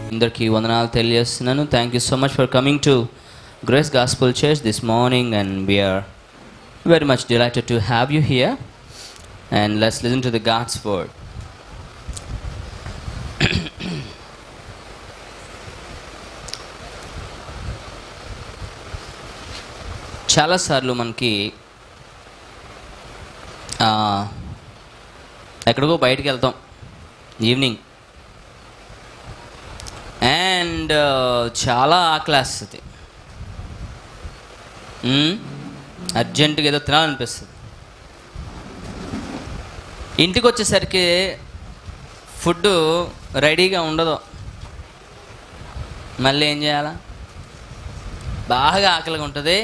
అందరికీ వందనాలు తెలియజేస్తున్నాను. Thank you so much for coming to Grace Gospel Church this morning and we're very much delighted to have you here and let's listen to the God's word. చాలాసార్లు మనకి ఎక్కడికో బయటికి వెళ్తాం evening and చాలా ఆకలేస్తుంది, అర్జెంటుగా ఏదో తినాలనిపిస్తుంది. ఇంటికి వచ్చేసరికి ఫుడ్ రెడీగా ఉండదు. మళ్ళీ ఏం చేయాలా? బాగా ఆకలిగా ఉంటుంది,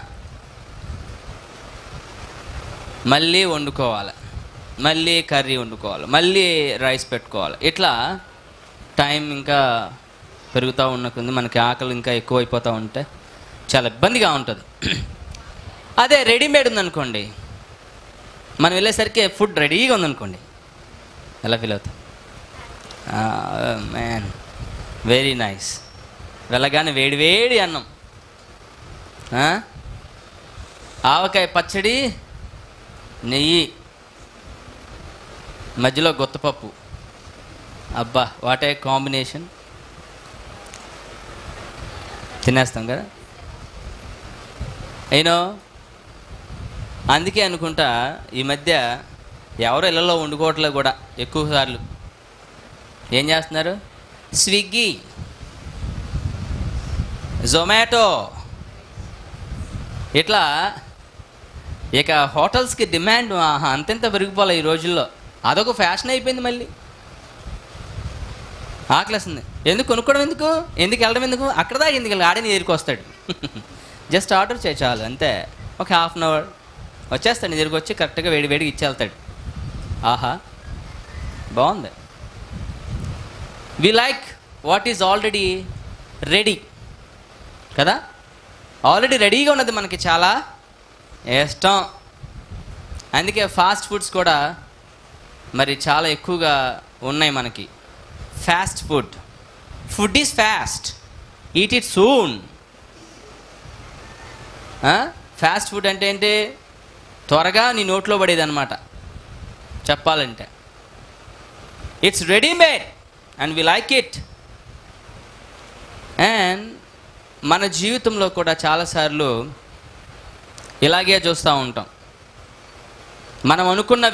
మళ్ళీ వండుకోవాలి, మళ్ళీ కర్రీ వండుకోవాలి, మళ్ళీ రైస్ పెట్టుకోవాలి. ఇట్లా టైం ఇంకా పెరుగుతూ ఉన్నకుంది, మనకి ఆకలి ఇంకా ఎక్కువైపోతూ ఉంటే చాలా ఇబ్బందిగా ఉంటుంది. అదే రెడీమేడ్ ఉందనుకోండి, మనం వెళ్ళేసరికి ఫుడ్ రెడీగా ఉందనుకోండి, ఎలా ఫీల్ అవుతాం? Man very nice. వెళ్ళగానే వేడి వేడి అన్నం, ఆవకాయ పచ్చడి, నెయ్యి, మధ్యలో గొత్తపప్పు. అబ్బా వాట్ ఏ కాంబినేషన్! తినేస్తాం కదా. అయినో అందుకే అనుకుంటా ఈ మధ్య ఎవరో ఇళ్ళలో వండుకోవట్లేదు కూడా. ఎక్కువ సార్లు ఏం చేస్తున్నారు? స్విగ్గీ, జొమాటో, ఇట్లా ఇక హోటల్స్కి డిమాండ్ అంతెంత పెరిగిపోలే ఈ రోజుల్లో. అదొక ఫ్యాషన్ అయిపోయింది. మళ్ళీ ఆకలేస్తుంది, ఎందుకు కొనుక్కోవడం, ఎందుకు వెళ్ళడం, ఎందుకు అక్కడ దాకా ఎందుకు వెళ్ళి ఆడే దగ్గరికి వస్తాడు. జస్ట్ ఆర్డర్ చేయ చాలు, అంతే. ఒక హాఫ్ అన్ అవర్ వచ్చేస్తాడు, నీ దగ్గరికి వచ్చి కరెక్ట్గా వేడి వేడికి ఇచ్చేళ్తాడు. ఆహా, బాగుంది. We like what is already ready కదా. ఆల్రెడీ రెడీగా ఉన్నది మనకి చాలా ఇష్టం. అందుకే ఫాస్ట్ ఫుడ్స్ కూడా మరి చాలా ఎక్కువగా ఉన్నాయి మనకి. Fast food is fast, eat it soon. Fast food అంటే ఏంటి? త్వరగా నీ నోట్లో పడేది అనమాట చెప్పాలంటే. It's readymade and we like it. And మన జీవితంలో కూడా చాలాసార్లు ఇలాగే చూస్తూ ఉంటాం. మనం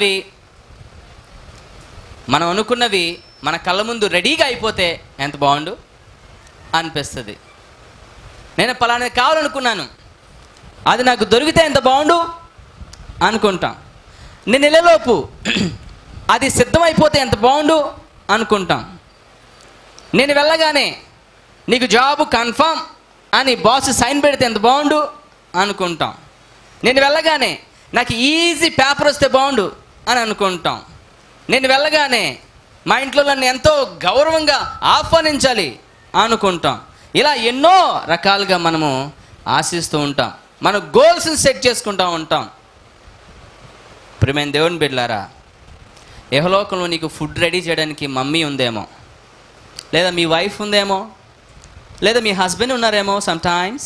అనుకున్నవి మన కళ్ళ ముందు రెడీగా అయిపోతే ఎంత బాగుండు అనిపిస్తుంది. నేను పలానాది కావాలనుకున్నాను, అది నాకు దొరికితే ఎంత బాగుండు అనుకుంటాం. నేను వెళ్ళేలోపు అది సిద్ధమైపోతే ఎంత బాగుండు అనుకుంటాం. నేను వెళ్ళగానే నీకు జాబు కన్ఫర్మ్ అని బాస్ సైన్ పెడితే ఎంత బాగుండు అనుకుంటాం. నేను వెళ్ళగానే నాకు ఈజీ పేపర్ వస్తే బాగుండు అని అనుకుంటాం. నేను వెళ్ళగానే మా ఇంట్లో నన్ను ఎంతో గౌరవంగా ఆహ్వానించాలి అనుకుంటాం. ఇలా ఎన్నో రకాలుగా మనము ఆశిస్తూ ఉంటాం, మన గోల్స్ని సెట్ చేసుకుంటూ ఉంటాం. ప్రియమైన దేవుని బిడ్డలారా, యెహోలోకంలో నీకు ఫుడ్ రెడీ చేయడానికి మమ్మీ ఉందేమో, లేదా మీ వైఫ్ ఉందేమో, లేదా మీ హస్బెండ్ ఉన్నారేమో. సమ్టైమ్స్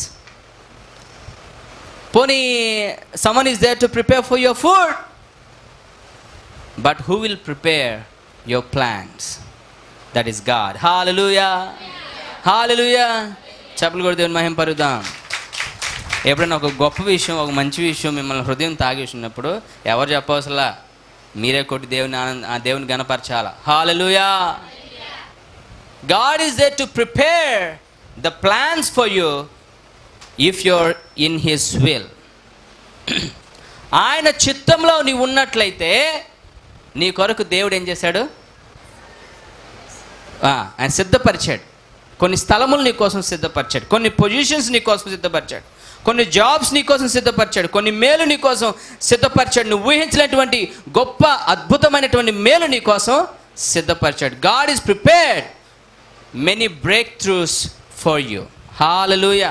పోనీ someone is there to prepare for your food, but who will prepare your plans? That is God. Hallelujah, hallelujah. చప్పట్లు కొట్టి దేవుని మహిమ పరుద్దాం. ఎప్పుడైనా ఒక గొప్ప విషయం, ఒక మంచి విషయం మిమ్మల్ని హృదయం తాగేసినప్పుడు ఎవరు చెప్పవసలా, మీరే కొట్టి దేవుని గణపరచాల. Hallelujah. God is there to prepare the plans for you if you're in his will. ఆయన చిత్తంలో నీవు ఉన్నట్లయితే నీ కొరకు దేవుడు ఏం చేశాడు? ఆయన సిద్ధపరిచాడు. కొన్ని స్థలములు నీ కోసం సిద్ధపరిచాడు, కొన్ని పొజిషన్స్ నీ కోసం సిద్ధపరిచాడు, కొన్ని జాబ్స్ నీ కోసం సిద్ధపరిచాడు, కొన్ని మేలు నీ కోసం సిద్ధపరిచాడు. నువ్వు ఊహించినటువంటి గొప్ప అద్భుతమైనటువంటి మేలు నీ కోసం సిద్ధపరిచాడు. God is prepared many breakthroughs for you. Hallelujah.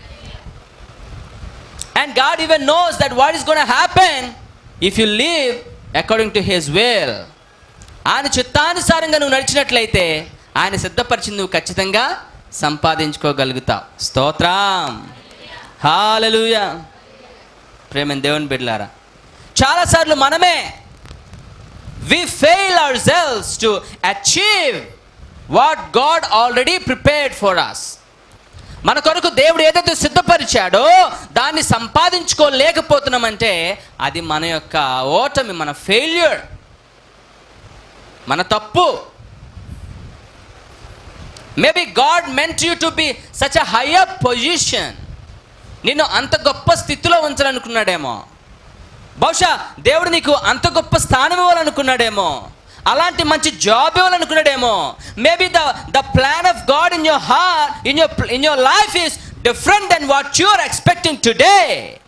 And God even knows that what is going to happen if you live according to his will. ఆయన చిత్తానుసారంగా నువ్వు నడిచినట్లయితే ఆయన సిద్ధపరిచింది నువ్వు ఖచ్చితంగా సంపాదించుకోగలుగుతావు. స్తోత్రం, హల్లెలూయా. ప్రేమ దేవుని బిడ్డలారా, చాలాసార్లు మనమే we fail ourselves to achieve what God already prepared for us. మన కొరకు దేవుడు ఏదైతే సిద్ధపరిచాడో దాన్ని సంపాదించుకోలేకపోతున్నామంటే అది మన యొక్క ఓటమి, మన ఫెయిల్యూర్, మన తప్పు. Maybe God meant you to be such a higher position. నిన్ను అంత గొప్ప స్థితిలో ఉంచాలనుకున్నాడేమో. బహుశా దేవుడు నీకు అంత గొప్ప స్థానం ఇవ్వాలనుకున్నాడేమో. అలాంటి మంచి జాబ్ ఇవ్వాలనుకున్నాడేమో. Maybe the plan of God in your heart, in your life is different than what you are expecting today.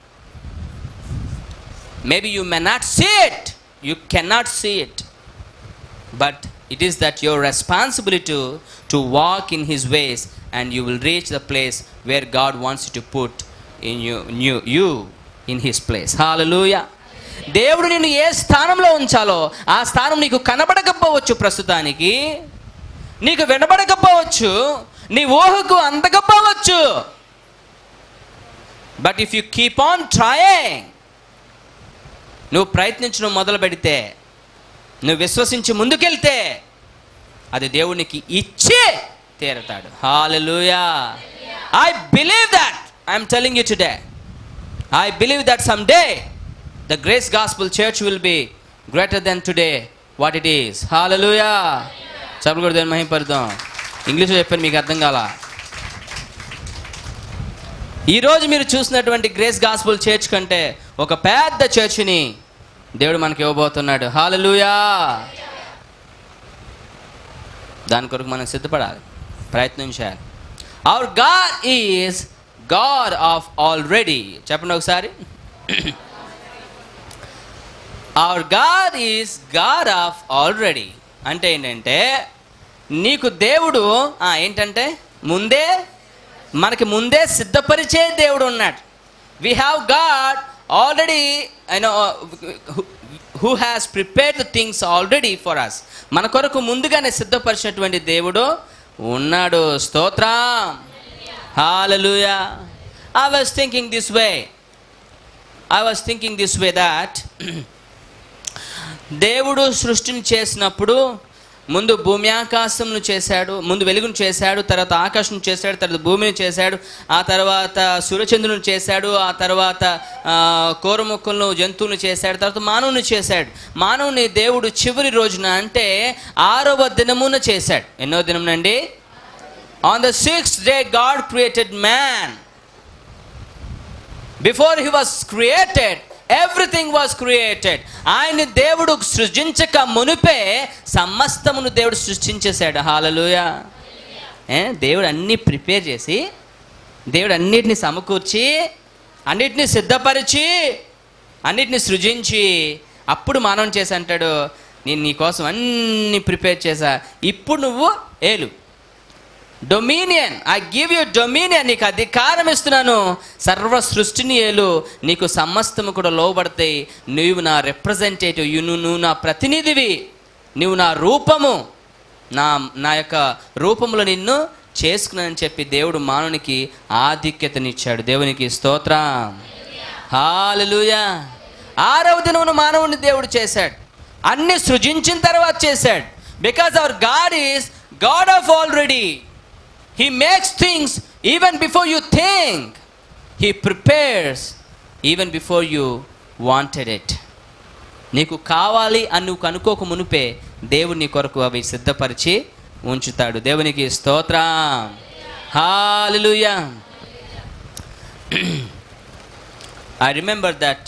Maybe you may not see it, you cannot see it, but it is that your responsibility to walk in his ways and you will reach the place where God wants you to put you in his place. Hallelujah. దేవుడు నిన్ను ఏ స్థానంలో ఉంచాలో ఆ స్థానం నీకు కనబడకపోవచ్చు, ప్రస్తుతానికి నీకు వినబడకపోవచ్చు, నీ ఊహకు అందకపోవచ్చు. But if you keep on trying, నువ్వు ప్రయత్నించడం మొదలు పెడితే, నువ్వు విశ్వసించి ముందుకెళ్తే అది దేవునికి ఇచ్చే తీరతాడు. Hallelujah. I believe that. I'm telling you today, I believe that some day the Grace Gospel Church will be greater than today what it is. Hallelujah. చప్పట్లు కొట్టి దేవుని మహిమపరుద్దాం. ఇంగ్లీష్లో చెప్పాను, మీకు అర్థం కాలా. ఈరోజు మీరు చూసినటువంటి గ్రేస్ గాస్పుల్ చర్చ్ కంటే ఒక పెద్ద చర్చిని దేవుడు మనకి ఇవ్వబోతున్నాడు. హల్లెలూయా. దాని కొరకు మనం సిద్ధపడాలి, ప్రయత్నం చేయాలి. Our God is God of already. చెప్పండి ఒకసారి. Our God is God of already అంటే ఏంటంటే, నీకు దేవుడు ఏంటంటే మనకి ముందే సిద్ధపరిచే దేవుడు ఉన్నాడు. We have God already, who has prepared the things already for us. మన కొరకు ముందుగానే సిద్ధపరిచినటువంటి దేవుడు ఉన్నాడు. స్తోత్రం, హల్లెలూయా. I was thinking this way that దేవుడు సృష్టిని చేసినప్పుడు ముందు భూమి ఆకాశంను చేశాడు, ముందు వెలుగును చేశాడు, తర్వాత ఆకాశం చేశాడు, తర్వాత భూమిని చేశాడు, ఆ తర్వాత సూర్యచంద్రుని చేశాడు, ఆ తర్వాత కోరముక్కలను జంతువులను చేశాడు, తర్వాత మానవుని చేశాడు. మానవుని దేవుడు చివరి రోజున అంటే 6వ దినమున చేశాడు. ఎన్నో దినమునండి? On the 6th day God created man. Before he was created, everything was created. ఆయన దేవుడు సృజించక మునిపే సమస్తమును దేవుడు సృష్టించేశాడు. హల్లెలూయా. దేవుడు అన్నీ ప్రిపేర్ చేసి, దేవుడు అన్నిటిని సమకూర్చి, అన్నిటిని సిద్ధపరిచి, అన్నిటిని సృజించి అప్పుడు మానవం చేసి అంటాడు, నేను నీ కోసం అన్నీ ప్రిపేర్ చేశా, ఇప్పుడు నువ్వు ఏలు. Dominion, I give you dominion, నీకు అధికారం ఇస్తున్నాను, సర్వ సృష్టిని ఏలు, నీకు సమస్తము కూడా లోబడతాయి, నువ్వు నా రిప్రజెంటేటివ్, నువ్వు నా ప్రతినిధివి, నువ్వు నా రూపము, నా యొక్క రూపంలో నిన్ను చేసుకున్నానని చెప్పి దేవుడు మానవునికి ఆధిక్యతనిచ్చాడు. దేవునికి స్తోత్రం, హల్లెలూయా. 6వ దినమున మానవుని దేవుడు చేశాడు, అన్ని సృజించిన తర్వాత చేశాడు. Because our God is God of already. He makes things even before you think. He prepares even before you wanted it. నీకు కావాలి అని నువ్వు కనుక్కోక మునిపే దేవుడు నీ కొరకు అవి సిద్ధపరిచి ఉంచుతాడు. దేవునికి స్తోత్రం, హల్లెలూయా. I remember that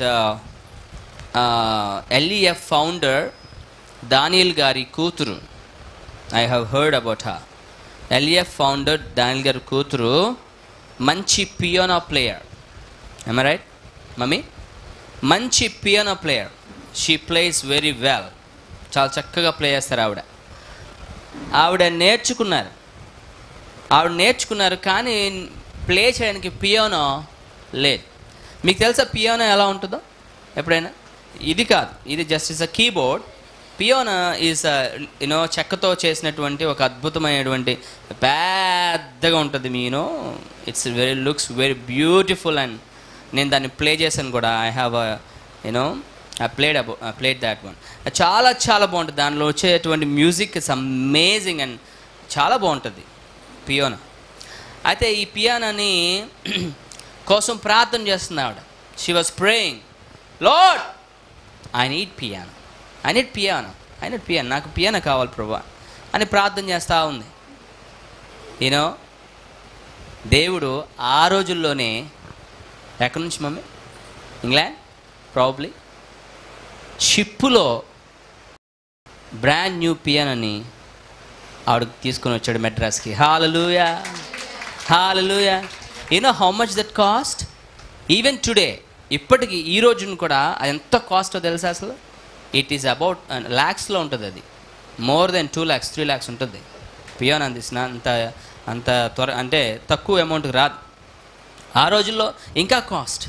LEF founder Daniel గారి కూతురు, I have heard about her. LEF founder Daniel గారి కూతురు మంచి piano player. am I right mummy? మంచి piano player. She plays very well. చాలా చక్కగా ప్లే చేస్తారు ఆవిడ నేర్చుకున్నారు కానీ ప్లే చేయడానికి పియానో లేదు. మీకు తెలుసా పియానో ఎలా ఉంటుందో? ఎప్పుడైనా ఇది కాదు, ఇది just is a keyboard, piano is చెక్కతో చేసినటువంటి ఒక అద్భుతమైనటువంటి పెద్దగా ఉంటుంది. It's looks very beautiful. And నేను దాన్ని ప్లే చేశాను కూడా. I have I played that one. చాలా చాలా బాగుంటుంది. దానిలో వచ్చేటువంటి మ్యూజిక్ ఇస్ అమేజింగ్ అండ్ చాలా బాగుంటుంది పియానో. అయితే ఈ పియానోని కోసం ప్రార్థన చేస్తుంది ఆవిడ. She was praying, Lord I need piano, నాకు పియానో కావాలి ప్రభువా అని ప్రార్థన చేస్తూ ఉంది. దేవుడు ఆ రోజుల్లోనే, ఎక్కడి నుంచి మమ్మీ, ఇంగ్లాండ్ ప్రాబబ్లీ, షిప్పులో బ్రాండ్ న్యూ పియానోని ఆవిడకి తీసుకొని వచ్చాడు మెడ్రాస్కి. Hallelujah, hallelujah. How much that cost? Even today, ఇప్పటికీ ఈ రోజున కూడా అది ఎంత కాస్టో తెలుసా అసలు? ఇట్ ఈస్ అబౌట్ ల్యాక్స్లో ఉంటుంది. అది మోర్ దెన్ 2 lakhs 3 lakhs ఉంటుంది పియానో. అందిసిన అంత అంటే తక్కువ అమౌంట్కి రాదు. ఆ రోజుల్లో ఇంకా cost.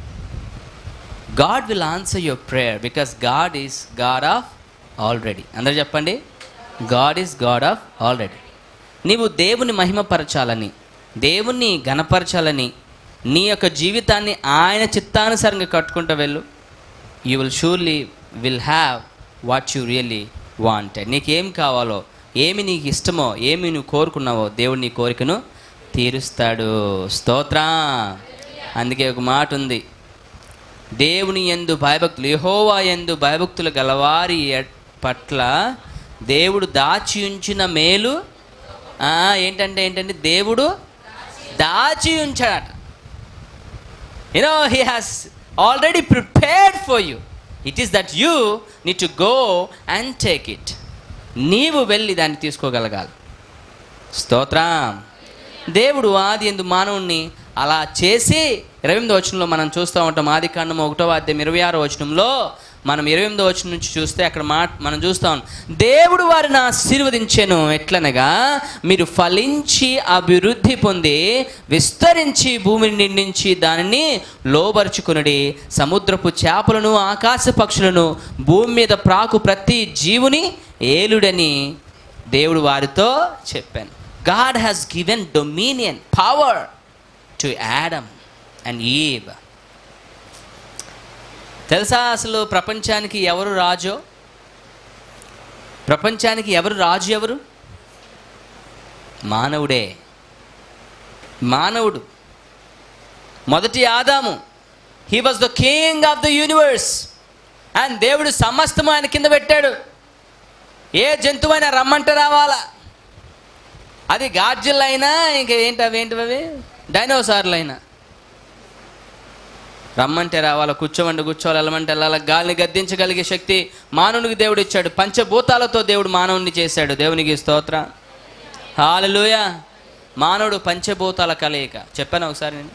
God will answer your prayer because God is God of already. అందరూ చెప్పండి, God is God of already. నీవు దేవుని మహిమపరచాలని, దేవుణ్ణి ఘనపరచాలని నీ యొక్క జీవితాన్ని ఆయన చిత్తానుసారంగా కట్టుకుంటూ వెళ్ళు. You will have what you really wanted. నీకేం కావాలో, ఏమి నీకు ఇష్టమో, ఏమి నువ్వు కోరుకున్నావో దేవుడు నీ కోరికను తీరుస్తాడు. స్తోత్రం. అందుకే ఒక మాట ఉంది, దేవుని యందు భయభక్తులు, యెహోవా యందు భయభక్తులు గలవారి పట్ల దేవుడు దాచి ఉంచిన మేలు ఏంటంటే దేవుడు దాచి ఉంచాడట. he has already prepared for you. It is that you need to go and take it. నీవు వెళ్ళి దాన్ని తీసుకోగలగాలి. స్తోత్రం. దేవుడు ఆది యందు మానవుణ్ణి అలా చేసి 28వ వచనంలో మనం చూస్తూ ఉంటాం. ఆది కాండము 1వ అధ్యాయం 26వ వచనంలో మనం 28వ వచనం నుంచి చూస్తే అక్కడ మనం చూస్తాం, దేవుడు వారిని ఆశీర్వదించెను ఎట్లనగా, మీరు ఫలించి అభివృద్ధి పొంది విస్తరించి భూమిని నిండించి దానిని లోబరుచుకునుడి, సముద్రపు చేపలను ఆకాశ పక్షులను భూమి మీద ప్రాకు ప్రతి జీవుని ఏలుడని దేవుడు వారితో చెప్పాను. God has given dominion, power to Adam and Eve. తెలుసా అసలు ప్రపంచానికి ఎవరు రాజు? ప్రపంచానికి ఎవరు? మానవుడే. మానవుడు. మొదటి ఆదాము, he was the king of the universe. and దేవుడు సమస్తము ఆయన కింద పెట్టాడు. ఏ జంతువైనా రమ్మంటే రావాలా. అది గాడ్జిల్ అయినా ఇంకా ఏంటవి డైనోసార్లు అయినా రమ్మంటే రావాలా, కూర్చోవాలి, వెళ్ళమంటే వెళ్ళాలా. గాలిని గద్దించగలిగే శక్తి మానవునికి దేవుడు ఇచ్చాడు. పంచభూతాలతో దేవుడు మానవుని చేశాడు. దేవునికి స్తోత్రం. హల్లెలూయా. మానవుడు పంచభూతాల కలయిక. చెప్పాను ఒకసారి నేను.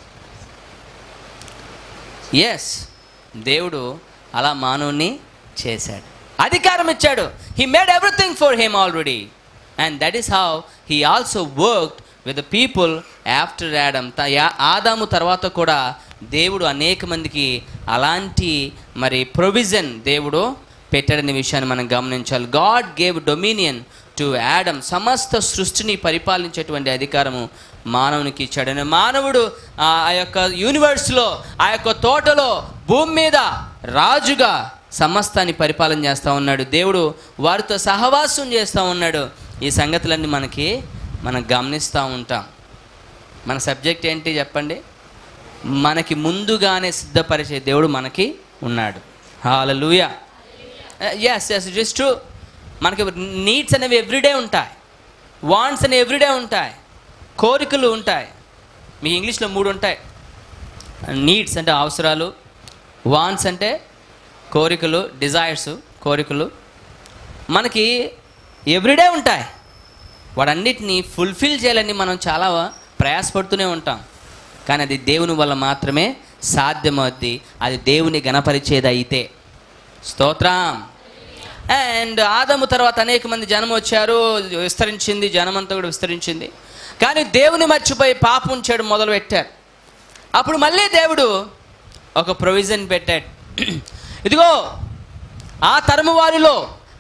ఎస్, దేవుడు అలా మానవుని చేశాడు, అధికారం ఇచ్చాడు. He made everything for him already. and that is how he also worked with the people after Adam. ఆదాము తర్వాత కూడా దేవుడు అనేక మందికి అలాంటి ప్రొవిజన్ దేవుడు పెట్టాడనే విషయాన్ని మనం గమనించాలి. God gave dominion to Adam. సమస్త సృష్టిని పరిపాలించేటువంటి అధికారము మానవునికి ఇచ్చాడని. మానవుడు ఆ యొక్క యూనివర్స్లో, ఆ యొక్క తోటలో, భూమి మీద రాజుగా సమస్తాన్ని పరిపాలన చేస్తూ ఉన్నాడు. దేవుడు వారితో సహవాసం చేస్తూ ఉన్నాడు. ఈ సంగతులన్నీ మనం గమనిస్తూ ఉంటాం. మన సబ్జెక్ట్ ఏంటి చెప్పండి? మనకి ముందుగానే సిద్ధపరిచే దేవుడు మనకి ఉన్నాడు. Hallelujah. Yes it is true. మనకి నీడ్స్ అనేవి ఎవ్రీడే ఉంటాయి, వాంట్స్ అనేవి ఎవ్రీడే ఉంటాయి, కోరికలు ఉంటాయి. మీకు ఇంగ్లీష్లో 3 ఉంటాయి. నీడ్స్ అంటే అవసరాలు, వాంట్స్ అంటే కోరికలు, డిజైర్స్ కోరికలు మనకి ఎవ్రీడే ఉంటాయి. వాటన్నిటిని ఫుల్ఫిల్ చేయాలని మనం చాలా ప్రయాసపడుతూనే ఉంటాం. కానీ అది దేవుని వల్ల మాత్రమే సాధ్యమవుద్ది. అది దేవుని ఘనపరిచేది అయితే. స్తోత్రం. అండ్ ఆదాము తర్వాత అనేక మంది జనం వచ్చారు, విస్తరించింది, జనమంతా కూడా విస్తరించింది. కానీ దేవుని మర్చిపోయి పాపం చేయడం మొదలు పెట్టారు. అప్పుడు మళ్ళీ దేవుడు ఒక ప్రొవిజన్ పెట్టాడు. ఇదిగో, ఆ తరము వారిలో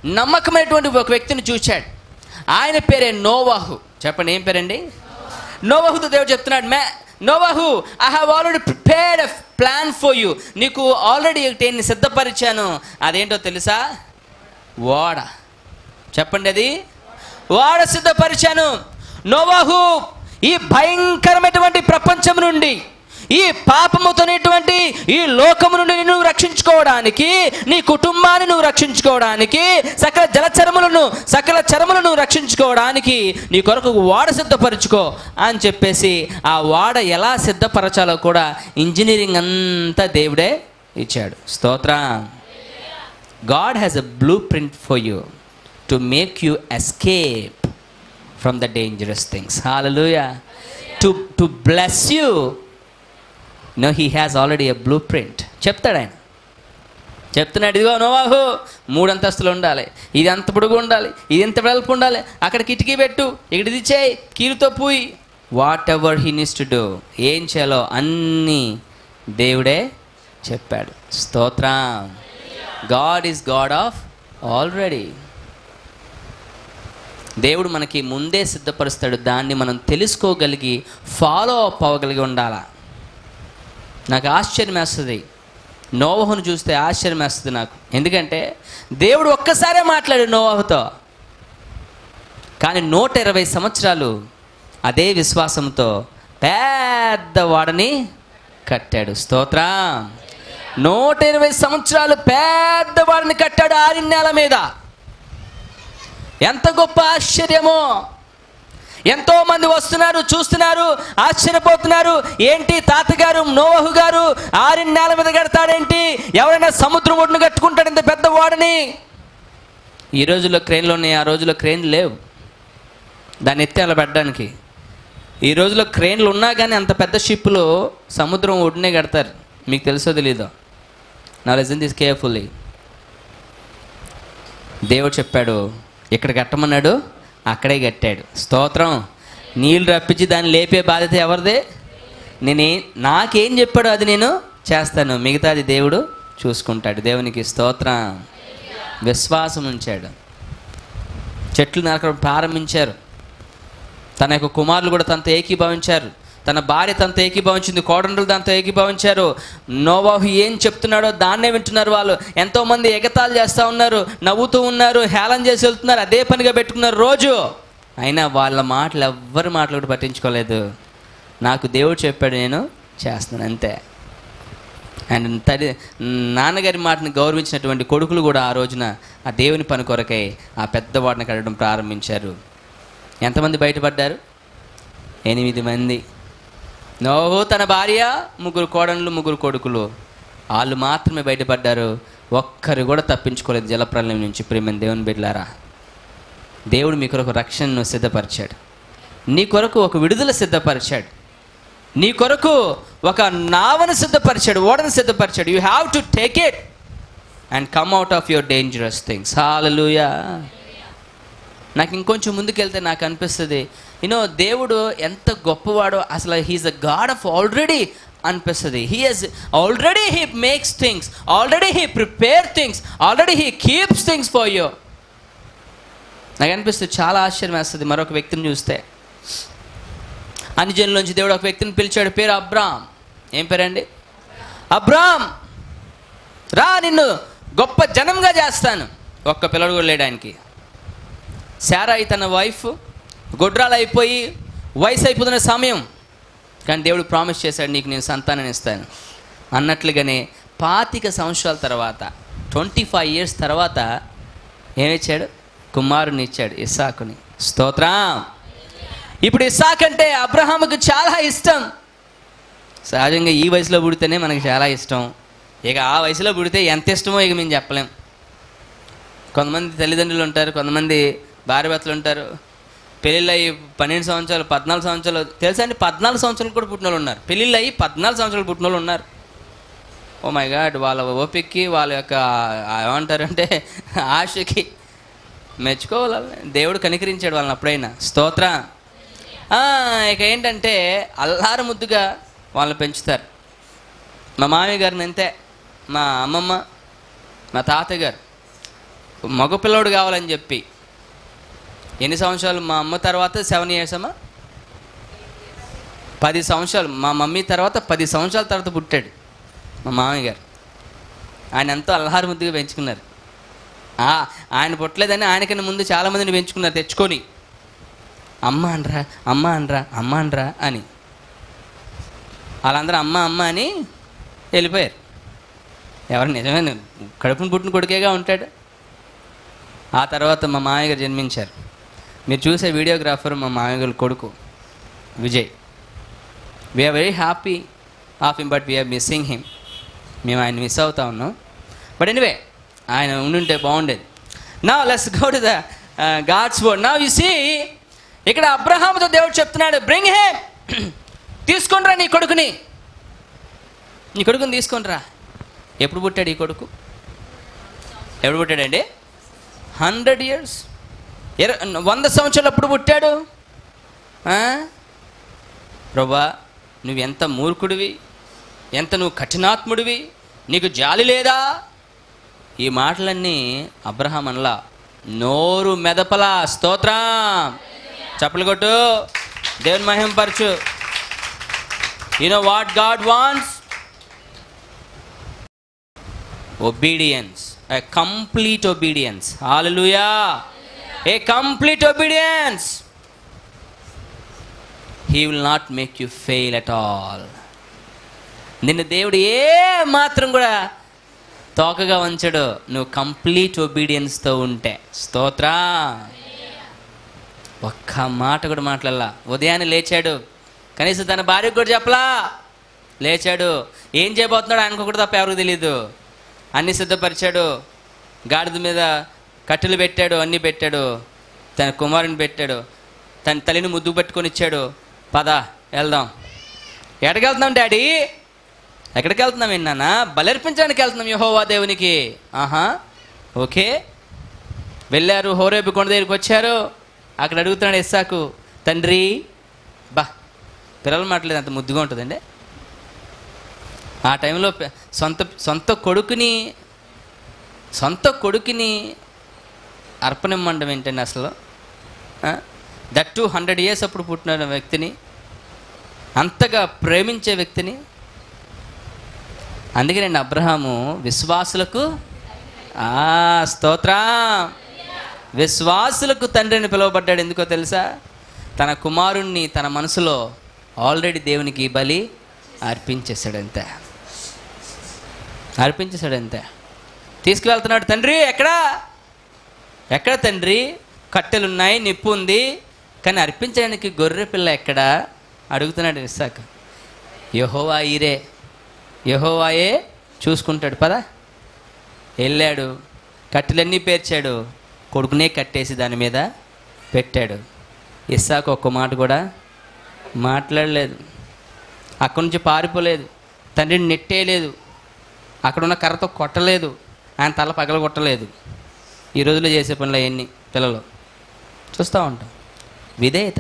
నమ్మకమైనటువంటి ఒక వ్యక్తిని చూశాడు. ఆయన పేరే నోవాహు. చెప్పండి, ఏం పేరండి? నోవాహుతో దేవుడు చెప్తున్నాడు, నోవాహు, I have already prepared a plan for you. నీకు ఆల్రెడీ ఒకటి సిద్ధపరిచాను. అదేంటో తెలుసా? ఓడ. చెప్పండి, అది ఓడ సిద్ధపరిచాను. నోవాహు, ఈ భయంకరమైనటువంటి ప్రపంచం నుండి, ఈ పాపముతోనేటువంటి ఈ లోకము నుండి నువ్వు రక్షించుకోవడానికి, నీ కుటుంబాన్ని నువ్వు రక్షించుకోవడానికి, సకల చరములను రక్షించుకోవడానికి నీ కొరకు ఓడ సిద్ధపరచుకో అని చెప్పేసి ఆ ఓడ ఎలా సిద్ధపరచాలో కూడా ఇంజనీరింగ్ అంతా దేవుడే ఇచ్చాడు. స్తోత్రం. God has a blueprint for you to make you escape from the dangerous things. Hallelujah. To bless you. No, he has already a blueprint. చెప్తాడు ఆయన. చెప్తున్నాడు, ఇదిగో నోవాహు, 3 అంతస్తులు ఉండాలి, ఇది అంత పొడుగు ఉండాలి, ఇది ఎంత వెడల్పు ఉండాలి, అక్కడ కిటికీ పెట్టు, ఇక్కడ ఇది చేయి, కీలుతో పూయి. Whatever he needs to do, ఏం చేయాలో అన్నీ దేవుడే చెప్పాడు. స్తోత్రం. God is God of already. దేవుడు మనకి ముందే సిద్ధపరుస్తాడు. దాన్ని మనం తెలుసుకోగలిగి ఫాలో అప్ అవ్వగలిగి ఉండాలా. నాకు ఆశ్చర్యం వేస్తుంది, నోవాహును చూస్తే ఆశ్చర్యం వేస్తుంది నాకు. ఎందుకంటే దేవుడు ఒక్కసారే మాట్లాడాడు నోవాహుతో, కానీ 120 సంవత్సరాలు అదే విశ్వాసంతో పెద్ద వాడని కట్టాడు. స్తోత్రం. 120 సంవత్సరాలు పెద్ద వాడిని కట్టాడు ఆరిన్నేల మీద. ఎంత గొప్ప ఆశ్చర్యమో! ఎంతోమంది వస్తున్నారు, చూస్తున్నారు, ఆశ్చర్యపోతున్నారు. ఏంటి తాతగారు నోవాహు గారు 6 నేల మీద కడతాడేంటి? ఎవరైనా సముద్రం ఒడ్డును కట్టుకుంటాడు ఇంత పెద్ద వాడిని? ఈ రోజుల్లో క్రేన్లు ఉన్నాయి, ఆ రోజుల్లో క్రేన్లు లేవు దాన్ని ఎత్తి అలా పెట్టడానికి. ఈ రోజుల్లో క్రేన్లు ఉన్నా కానీ అంత పెద్ద షిప్లు సముద్రం ఒడ్డునే కడతారు. మీకు తెలుసో తెలీదో? నా లిజన్ దిస్ కేర్ఫుల్లీ. దేవుడు చెప్పాడు, ఇక్కడ కట్టమన్నాడు, అక్కడే కట్టాడు. స్తోత్రం. నీళ్ళు రప్పించి దాన్ని లేపే బాధ్యత ఎవరిదే? నాకేం చెప్పాడో అది నేను చేస్తాను, మిగతాది దేవుడు చూసుకుంటాడు. దేవునికి స్తోత్రం. విశ్వాసం ఉంచాడు. చెట్లు నరకడం ప్రారంభించారు. తన యొక్క కుమారులు కూడా తనతో ఏకీభవించారు. తన భార్య తనతో ఏకీభవించింది. కోడండ్రులు దాంతో ఏకీభవించారు. నోవాహు ఏం చెప్తున్నాడో దాన్నే వింటున్నారు వాళ్ళు. ఎంతోమంది ఎగతాళి చేస్తూ ఉన్నారు, నవ్వుతూ ఉన్నారు, హేళన చేసి వెళ్తున్నారు, అదే పనిగా పెట్టుకున్నారు రోజు. అయినా వాళ్ళ మాటలు ఎవ్వరి మాటలు కూడా పట్టించుకోలేదు. నాకు దేవుడు చెప్పాడు, నేను చేస్తున్నాను అంతే. అండ్ నాన్నగారి మాటను గౌరవించినటువంటి కొడుకులు కూడా ఆ రోజున ఆ దేవుని పని కొరకై ఆ పెద్దవాడిని కట్టడం ప్రారంభించారు. ఎంతమంది బయటపడ్డారు? 8 మంది. నోవాహు, తన భార్య, 3 కోడళ్ళు, 3 కొడుకులు, వాళ్ళు మాత్రమే బయటపడ్డారు. ఒక్కరు కూడా తప్పించుకోలేదు జలప్రలయం నుంచి. ప్రియమైన దేవుని బిడ్డలారా, దేవుడు మీ కొరకు రక్షణను సిద్ధపరిచాడు. నీ కొరకు ఒక విడుదల సిద్ధపరిచాడు. నీ కొరకు ఒక నావను సిద్ధపరిచాడు, ఓడను సిద్ధపరిచాడు. You have to take it and come out of your dangerous things. Hallelujah. నాకు ఇంకొంచెం ముందుకెళ్తే నాకు అనిపిస్తుంది, దేవుడు ఎంత గొప్పవాడో అసలు. He is a God of already అనిపిస్తుంది. He makes things, already he prepare things, already he keeps things for you. నాకు అనిపిస్తుంది, చాలా ఆశ్చర్యం వేస్తుంది మరొక వ్యక్తిని చూస్తే. అన్ని జనుల దేవుడు ఒక వ్యక్తిని పిలిచాడు, పేరు అబ్రామ్. ఏం పేరండి? అబ్రామ్, రా, నిన్ను గొప్ప జనంగా చేస్తాను. ఒక్క పిల్లడు కూడా లేడు ఆయనకి. శారాయి తన వైఫ్ గొడ్రాలు అయిపోయి వయసు అయిపోతున్న సమయం, కానీ దేవుడు ప్రామిస్ చేశాడు, నీకు నేను సంతానాన్ని ఇస్తాను అన్నట్లుగానే 25 సంవత్సరాల తర్వాత, 25 years తర్వాత ఏమిచ్చాడు? కుమారుని ఇచ్చాడు, ఇస్సాకుని. స్తోత్రం. ఇప్పుడు ఇస్సాక్ అంటే అబ్రహాముకు చాలా ఇష్టం. సహజంగా ఈ వయసులో పుడితేనే మనకు చాలా ఇష్టం. ఇక ఆ వయసులో పుడితే ఎంత ఇష్టమో ఇక మేము చెప్పలేం. కొంతమంది తల్లిదండ్రులు ఉంటారు, కొంతమంది భార్యభర్తలు ఉంటారు, పెళ్ళిళ్ళు అయ్యి 12 సంవత్సరాలు 14 సంవత్సరాలు, తెలుసా అండి, 14 సంవత్సరాలు కూడా పుట్టిన వాళ్ళు ఉన్నారు. పెళ్ళిళ్ళు అయ్యి 14 సంవత్సరాలు పుట్టిన వాళ్ళు ఉన్నారు. ఓ మై గాడ్, వాళ్ళ ఓపికకి, వాళ్ళ యొక్క ఏమంటారంటే ఆశకి మెచ్చుకోవాలి. దేవుడు కనికరించాడు వాళ్ళని అప్పుడైనా. స్తోత్రం. ఇక ఏంటంటే అల్లారు ముద్దుగా వాళ్ళని పెంచుతారు. మా మామయ్య గారిని అంతే, మా అమ్మమ్మ, మా తాతయ్య గారు మగపిల్లడు కావాలని చెప్పి ఎన్ని సంవత్సరాలు? మా అమ్మ తర్వాత 7 years అమ్మా, 10 సంవత్సరాలు. మా మమ్మీ తర్వాత 10 సంవత్సరాల తర్వాత పుట్టాడు మా మామయ్య గారు. ఆయన ఎంతో అల్లారు ముద్దుగా పెంచుకున్నారు. ఆయన పుట్టలేదని ఆయనకన్నా ముందు చాలామందిని పెంచుకున్నారు తెచ్చుకొని. అమ్మ అనరా, అమ్మ అనరా, అమ్మ అనరా అని. వాళ్ళందరూ అమ్మ అమ్మ అని వెళ్ళిపోయారు. ఎవరు నిజమైన కడుపును పుట్టిన కొడుకేగా ఉంటాడు. ఆ తర్వాత మా మామయ్య గారు జన్మించారు. మీరు చూసే వీడియోగ్రాఫర్ మా మామయ్య గారి కొడుకు Vijay. We're very happy of him, but we're missing him. మేము ఆయన మిస్ అవుతా ఉన్నాం. బట్ ఎనీవే, ఆయన ఉండుంటే బాగుండేది. Now let's go to the God's word. Now you see, ఇక్కడ అబ్రహాముతో దేవుడు చెప్తున్నాడు, బ్రింగ్ హిమ్, తీసుకొనిరా నీ కొడుకుని, నీ కొడుకుని తీసుకొనిరా. ఎప్పుడు పుట్టాడు ఈ కొడుకు? ఎప్పుడు పుట్టాడండి? 100 years, 100 సంవత్సరాలు అప్పుడు పుట్టాడు. ప్రభా, నువ్వు ఎంత మూర్ఖుడివి, ఎంత నువ్వు కఠినాత్ముడివి, నీకు జాలి లేదా? ఈ మాటలన్నీ అబ్రహాం అనలా, నోరు మెదపలా. స్తోత్రం, చప్పలు కొట్టు, దేవుని మహిమపరచు. You know what God wants? obedience, a complete obedience. Hallelujah, a complete obedience. He will not make you fail at all. నిన్ను దేవుడు ఏ మాత్రం కూడా తోకగా ఉంచడు, నువ్వు కంప్లీట్ ఒబీడియన్స్తో ఉంటే. స్తోత్ర. ఒక్క మాట కూడా మాట్లాడలా. ఉదయాన్నే లేచాడు, కనీసం తన భార్యకు కూడా చెప్పలా. లేచాడు, ఏం చేయబోతున్నాడు ఆయనకు కూడా తప్ప ఎవరికి తెలీదు. అన్నీ సిద్ధపరిచాడు, గాడిద మీద కట్టెలు పెట్టాడు, అన్నీ పెట్టాడు, తన కుమారుని పెట్టాడు, తన తల్లిని ముద్దు పెట్టుకొని ఇచ్చాడు. పద వెళ్దాం. ఎక్కడికి వెళ్తున్నాం డాడీ? ఎక్కడికి వెళ్తున్నాం ఏంటన్నా? బలర్పించడానికి వెళ్తున్నాం యెహోవా దేవునికి. ఆహా, ఓకే. వెళ్ళారు, హోరేబు కొండ దగ్గరికి వచ్చారు. అక్కడ అడుగుతున్నాడు ఇస్సాకు, తండ్రి. పిల్లలు మాట్లాడేది అంత ముద్దుగా ఉంటుందండి. ఆ టైంలో సొంత కొడుకుని అర్పణిమ్మండం ఏంటండి అసలు? దట్ టు 100 years అప్పుడు పుట్టిన వ్యక్తిని, అంతగా ప్రేమించే వ్యక్తిని. అందుకేనండి అబ్రహాము విశ్వాసులకు స్తోత్రం, విశ్వాసులకు తండ్రిని పిలువబడ్డాడు. ఎందుకో తెలుసా? తన కుమారుణ్ణి తన మనసులో ఆల్రెడీ దేవునికి బలి అర్పించేశాడంతే. తీసుకువెళ్తున్నాడు. తండ్రి ఎక్కడ తండ్రి? కట్టెలున్నాయి, నిప్పు ఉంది, కానీ అర్పించడానికి గొర్రె పిల్ల ఎక్కడ అడుగుతున్నాడు ఇస్సాకు. యెహోవాయే చూసుకుంటాడు. పద. వెళ్ళాడు, కట్టెలన్నీ పేర్చాడు, కొడుకునే కట్టేసి దాని మీద పెట్టాడు. ఇస్సాకు ఒక్క మాట కూడా మాట్లాడలేదు. అక్కడి నుంచి పారిపోలేదు, తండ్రిని నెట్టేయలేదు, అక్కడున్న కర్రతో కొట్టలేదు, ఆయన తల పగల కొట్టలేదు. ఈ రోజుల్లో చేసే పనులు అవన్నీ పిల్లలు చూస్తూ ఉంటాం. విధేయత.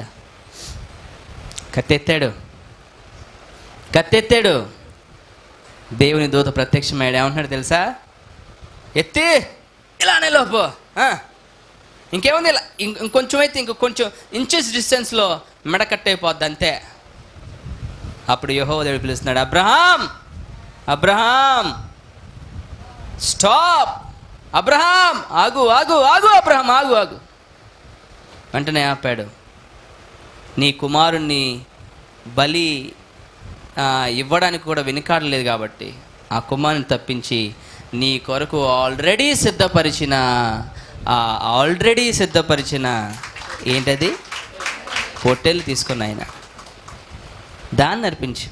కత్తెత్తాడు. దేవుని దూత ప్రత్యక్షమయ్యాడు. ఏమంటున్నాడు తెలుసా? ఎత్తి ఇలానే లోపు, ఇంకేముంది, ఇలా ఇంకొంచెం అయితే ఇంకొంచెం ఇంచెస్ డిస్టెన్స్లో మెడ కట్ అయిపోద్ది అంతే. అప్పుడు యెహోవా దేవుడు పిలుస్తున్నాడు, అబ్రహాం స్టాప్, అబ్రహాం ఆగు, అబ్రహాం ఆగు. వెంటనే ఆపాడు. నీ కుమారుణ్ణి బలి ఇవ్వడానికి కూడా వెనుకాడలేదు కాబట్టి ఆ కుమారుని తప్పించి నీ కొరకు ఆల్రెడీ సిద్ధపరిచిన ఏంటది? పొట్టేలు తీసుకున్న ఆయన దాన్ని అర్పించు.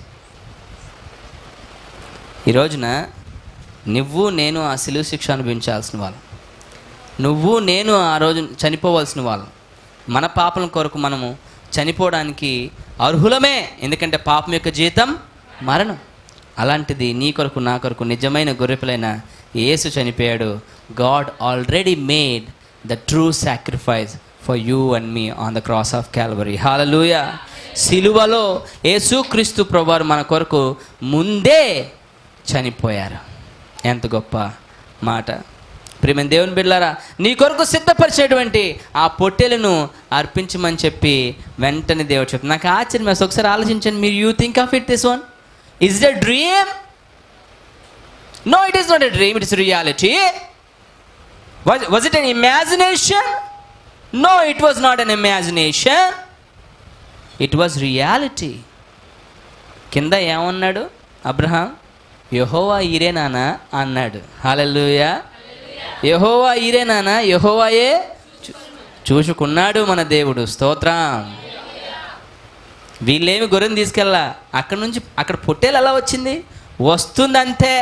ఈ రోజున నువ్వు నేను ఆ శిలువ శిక్ష అనుభవించాల్సిన వాళ్ళు, నువ్వు నేను ఆ రోజు చనిపోవాల్సిన వాళ్ళు. మన పాపల కొరకు మనము చనిపోవడానికి అర్హులమే, ఎందుకంటే పాపం యొక్క జీతం మరణం. అలాంటిది నీ కొరకు నా కొరకు నిజమైన గొర్రెపిల్లైన యేసు చనిపోయాడు. God already made the true sacrifice for you and me on the cross of Calvary. Hallelujah. సిలువలో యేసుక్రీస్తు ప్రభువారు మన కొరకు ముందే చనిపోయారు. ఎంత గొప్ప మాట. ప్రియమైన దేవుని బిడ్డలారా, నీ కొరకు సిద్ధపరిచేటువంటి ఆ పొట్టేలను అర్పించమని చెప్పి వెంటనే దేవుడు చెప్తాడు. నాకు ఆశ్చర్యం వేస్తుంది. ఒకసారి ఆలోచించండి. మీరు you think of it this one is it a dream? No, it is not a dream, it is reality. Was it an imagination? No, it was not an imagination. It was reality. కింద ఏమన్నాడు Abraham? యెహోవా ఈరే నానా అన్నాడు. హల్లెలూయా. యెహోవా ఈరే నానా, యెహోవాయే చూసుకున్నాడు మన దేవుడు. స్తోత్రం. వీళ్ళేమి గొర్రెని తీసుకెళ్ళా. అక్కడ నుంచి అక్కడ పొట్టేలు ఎలా వచ్చింది? వస్తుందంతే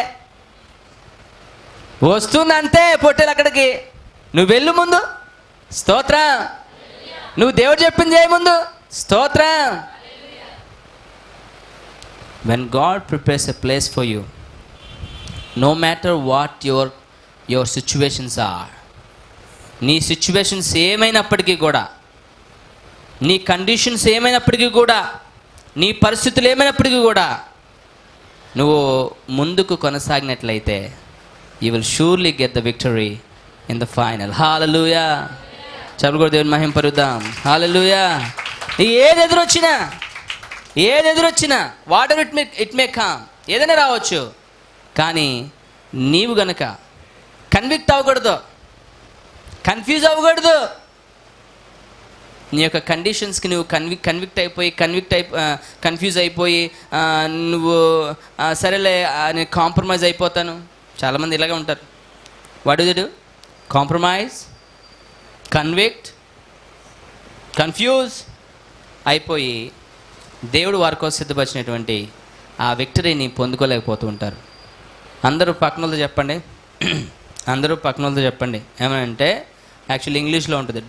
పొట్టేలు అక్కడికి. నువ్వు వెళ్ళు ముందు. స్తోత్రం. నువ్వు దేవుడు చెప్పింది చేయ ముందు. స్తోత్రం. When God prepares a place for you, no matter what your situations are, నీ సిచ్యువేషన్స్ ఏమైనప్పటికీ కూడా, నీ కండిషన్స్ ఏమైనప్పటికీ కూడా, నీ పరిస్థితులు ఏమైనప్పటికీ కూడా, నువ్వు ముందుకు కొనసాగినట్లయితే you will surely get the victory in the final. Hallelujah. చదువు దేవుని మహిమ పరుద్దాం. Hallelujah. ఏది ఎదురొచ్చినా whatever it may come, ఏదైనా రావచ్చు, కానీ నీవు గనక కన్విక్ట్ అవ్వకూడదు, కన్ఫ్యూజ్ అవ్వకూడదు. నీ యొక్క కండిషన్స్కి నువ్వు కన్ఫ్యూజ్ అయిపోయి నువ్వు సరేలే నేను కాంప్రమైజ్ అయిపోతాను. చాలామంది ఇలాగే ఉంటారు. What do they do? Compromise, convict, confuse అయిపోయి దేవుడు వారి కోసం సిద్ధపరిచినటువంటి ఆ విక్టరీని పొందుకోలేకపోతూ ఉంటారు. అందరూ పక్కనతో చెప్పండి. ఏమనంటే యాక్చువల్లీ ఇంగ్లీష్లో ఉంటుంది,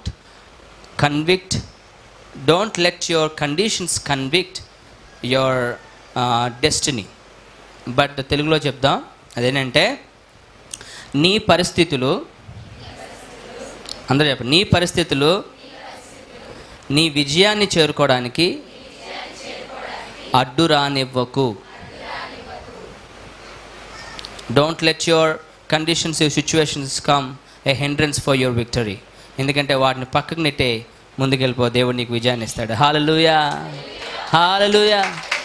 don't let your conditions convict your destiny. But తెలుగులో చెప్దాం, అదేంటంటే నీ పరిస్థితులు, అందరూ చెప్పండి, నీ పరిస్థితులు నీ విజయాన్ని చేరుకోవడానికి అడ్డు రానివ్వకు. Don't let your conditions, your situations come a hindrance for your victory. ఎందుకంటే వాటిని పక్కకు నెట్టే ముందుకెళ్ళిపో, దేవుడు నీకు విజయాన్ని ఇస్తాడు. హల్లెలూయా. హల్లెలూయా.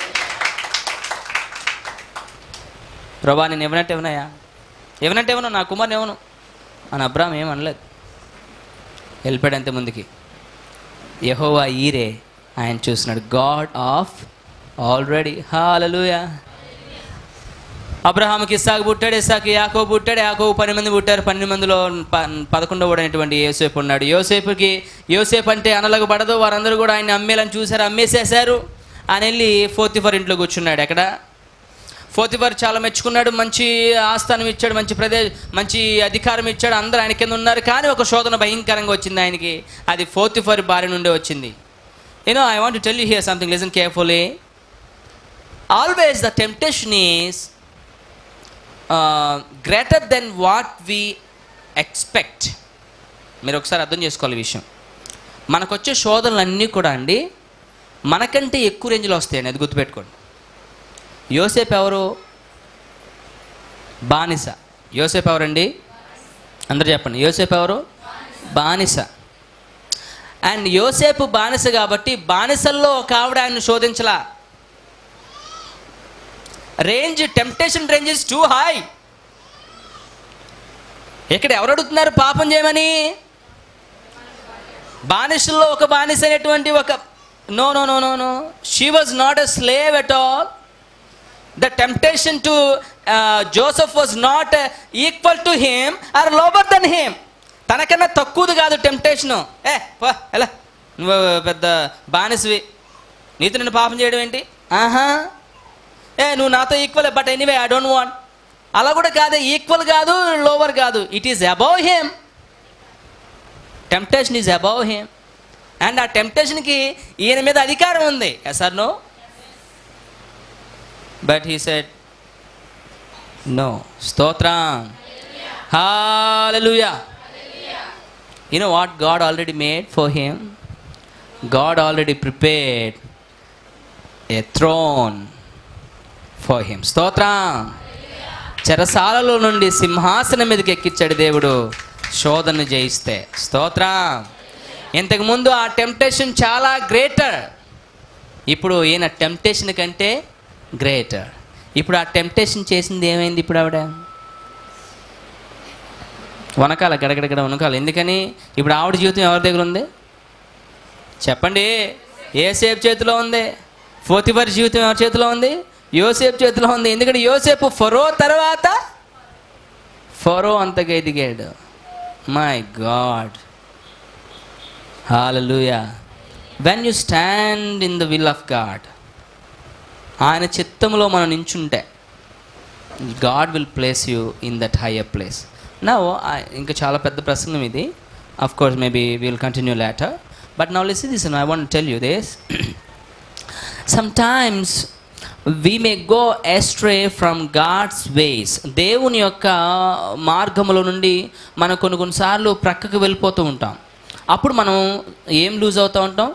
ప్రభా నేను ఏమనంటే ఏమన్నా నా కుమార్ని ఏమను అని అబ్రాహాం ఏమనలేదు. వెళ్ళిపోయాడు అంతే ముందుకి. యెహోవా ఈరే ఆయన చూస్తున్నాడు. God of already. హల్లెలూయా. అబ్రహాముకి ఇస్సాకు పుట్టాడు, ఇస్సాకు యాకోబు పుట్టాడు, యాకోబు 12 మంది పుట్టారు. 12 మందిలో 11వ వాడైనటువంటి యోసేపు ఉన్నాడు. యోసేపు అంటే అనలకు పడదు. వారందరూ కూడా ఆయన అమ్మేలని చూశారు, అమ్మేసేశారు. ఆయన వెళ్ళి పోతిఫర్ ఇంట్లో కూర్చున్నాడు. ఎక్కడ? పోతిఫర్ చాలా మెచ్చుకున్నాడు, మంచి ఆస్థానం ఇచ్చాడు, మంచి అధికారం ఇచ్చాడు, అందరూ ఆయన కింద ఉన్నారు. కానీ ఒక శోధన భయంకరంగా వచ్చింది ఆయనకి. అది పోతిఫర్ భార్య నుండే వచ్చింది. I want to tell you here something, listen carefully. Always the temptation is greater than what we expect. మీరు ఒకసారి అర్థం చేసుకోవాలి ఈ విషయం. మనకు వచ్చే శోధనలన్నీ కూడా అండి మనకంటే ఎక్కువ రేంజ్లో వస్తాయండి, అది గుర్తుపెట్టుకోండి. యోసేపు ఎవరు? బానిస. యోసేపు ఎవరండి? అందరూ చెప్పండి. యోసేపు ఎవరు? బానిస. అండ్ యోసేపు బానిస కాబట్టి బానిసల్లో ఒక ఆవిడ ఆయన్ని శోధించలా. Temptation range is too high. ఇక్కడ ఎవరు అడుగుతున్నారు పాపం చేయమని? బానిసల్లో ఒక బానిస అయినటువంటి ఒక no she was not a slave at all. The temptation to Joseph was not equal to him or lower than him. తనకన్నా తక్కువది కాదు టెంప్టేషను. ఎలా నువ్వు పెద్ద బానిసవి, నీతో నేను పాపం చేయడం ఏంటి? నువ్వు నాతో equal, but anyway I don't want. అలా కూడా కాదు, ఈక్వల్ కాదు, లోవర్ కాదు. It is above him. Temptation is above him. And ఆ టెంప్టేషన్కి ఈయన మీద అధికారం ఉంది. Yes or no? But he said no. Stotram. Hallelujah. You know what God already made for him? God already prepared a throne for him. Stotram. చెరసాలలో నుండి సింహాసనం మీదకి ఎక్కించాడు దేవుడు శోధనను జయిస్తే. స్తోత్రం. ఇంతకుముందు ఆ టెంప్టేషన్ చాలా గ్రేటర్, ఇప్పుడు ఈయన టెంప్టేషన్ కంటే గ్రేటర్. ఇప్పుడు ఆ టెంప్టేషన్ చేసింది ఏమైంది? ఇప్పుడు ఆవిడ వనకాల, గడగడగడ వనకాల. ఎందుకని? ఇప్పుడు ఆవిడ జీవితం ఎవరి దగ్గర ఉంది చెప్పండి? యోసేపు చేతిలో ఉంది. పోతిఫర్ జీవితం ఎవరి చేతిలో ఉంది? యోసేపు చేతిలో ఉంది. ఎందుకంటే యోసేపు ఫరో తర్వాత ఫరో అంతగా ఎదిగాడు. My God, hallelujah. When you stand in the will of God, ఆయన చిత్తంలో మనం నించుంటే, God will place you in that higher place. నా ఇంకా చాలా పెద్ద ప్రసంగం ఇది. Of course maybe will continue later, but now listen this. I want to tell you this. Sometimes we may go astray from God's ways. దేవుని యొక్క మార్గముల నుండి మనం కొన్నిసార్లు ప్రక్కకు వెళ్ళిపోతూ ఉంటాం. అప్పుడు మనం ఏం లూజ్ అవుతూ ఉంటాం?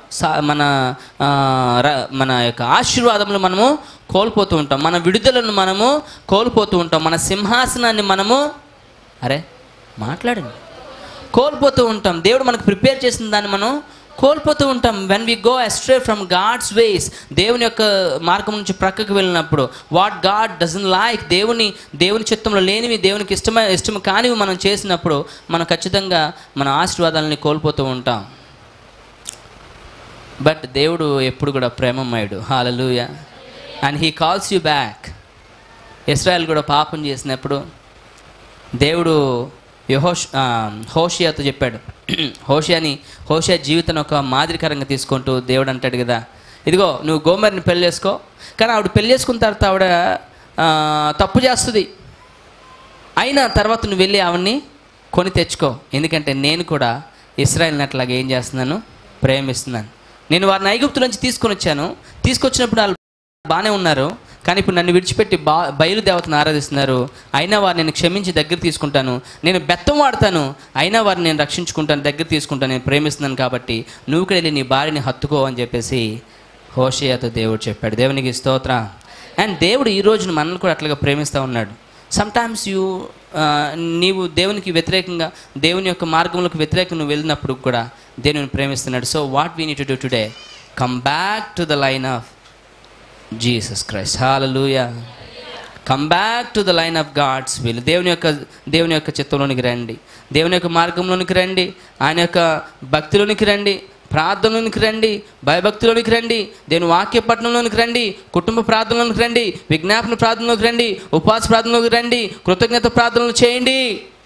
మన యొక్క ఆశీర్వాదములు మనము కోల్పోతూ ఉంటాం. మన విడుదలను మనము కోల్పోతూ ఉంటాం. మన సింహాసనాన్ని మనము మాట్లాడండి కోల్పోతూ ఉంటాం. దేవుడు మనకు ప్రిపేర్ చేసిన దాన్ని మనం కోల్పోతూ ఉంటాం. When we go astray from God's ways, దేవుని యొక్క మార్గం నుంచి ప్రక్కకు వెళ్ళినప్పుడు, వాట్ గాడ్ డజంట్ లైక్, దేవుని చిత్తంలో లేనివి, దేవునికి ఇష్టం కానివి మనం చేసినప్పుడు మనం ఖచ్చితంగా మన ఆశీర్వాదాలని కోల్పోతూ ఉంటాం. బట్ దేవుడు ఎప్పుడు కూడా ప్రేమమయుడు. Hallelujah. And he calls you back. ఇశ్రాయేల్ కూడా పాపం చేసినప్పుడు దేవుడు హోషియాతో చెప్పాడు. హోషియా జీవితాన్ని ఒక మాదిరికరంగా తీసుకుంటూ దేవుడు అంటాడు కదా, ఇదిగో నువ్వు గోమెర్ని పెళ్ళి చేసుకో, కానీ ఆవిడ పెళ్ళి చేసుకున్న తర్వాత ఆవిడ తప్పు చేస్తుంది, అయినా తర్వాత నువ్వు వెళ్ళి ఆవిడ్ని కొని తెచ్చుకో, ఎందుకంటే నేను కూడా ఇశ్రాయేల్ని అట్లాగా ఏం చేస్తున్నాను? ప్రేమిస్తున్నాను. నేను వారిని ఐగుప్తు నుంచి తీసుకొచ్చినప్పుడు వాళ్ళు బాగానే ఉన్నారు, కానీ ఇప్పుడు నన్ను విడిచిపెట్టి బయలుదేవతను ఆరాధిస్తున్నారు, అయినా వారిని నేను క్షమించి దగ్గర తీసుకుంటాను. నేను బెత్తం వాడతాను, అయినా వారిని నేను రక్షించుకుంటాను, దగ్గర తీసుకుంటాను, నేను ప్రేమిస్తున్నాను, కాబట్టి నువ్వు కూడా వెళ్ళి నీ భార్యని హత్తుకో అని చెప్పేసి హోషేయతో దేవుడు చెప్పాడు. దేవునికి స్తోత్రం. అండ్ దేవుడు ఈ రోజున మనల్ని కూడా అట్లాగా ప్రేమిస్తూ ఉన్నాడు. సమ్టైమ్స్ నీవు దేవునికి వ్యతిరేకంగా, దేవుని యొక్క మార్గంలోకి వ్యతిరేకంగా నువ్వు వెళ్ళినప్పుడు కూడా దేవుని ప్రేమిస్తున్నాడు. So what we need to do today? Come back to the line of Jesus Christ. Hallelujah. Come back to the line of God's will. దేవుని యొక్క చిత్తంలోనికి రండి, దేవుని యొక్క మార్గంలోనికి రండి, ఆయన యొక్క భక్తిలోనికి రండి, ప్రార్థనలోనికి రండి, భయభక్తిలోనికి రండి, దేవుని వాక్య పఠనంలోనికి రండి, కుటుంబ ప్రార్థనలోనికి రండి, విజ్ఞాపన ప్రార్థనలోకి రండి, ఉపవాస ప్రార్థనలోకి రండి, కృతజ్ఞత ప్రార్థనలు చేయండి.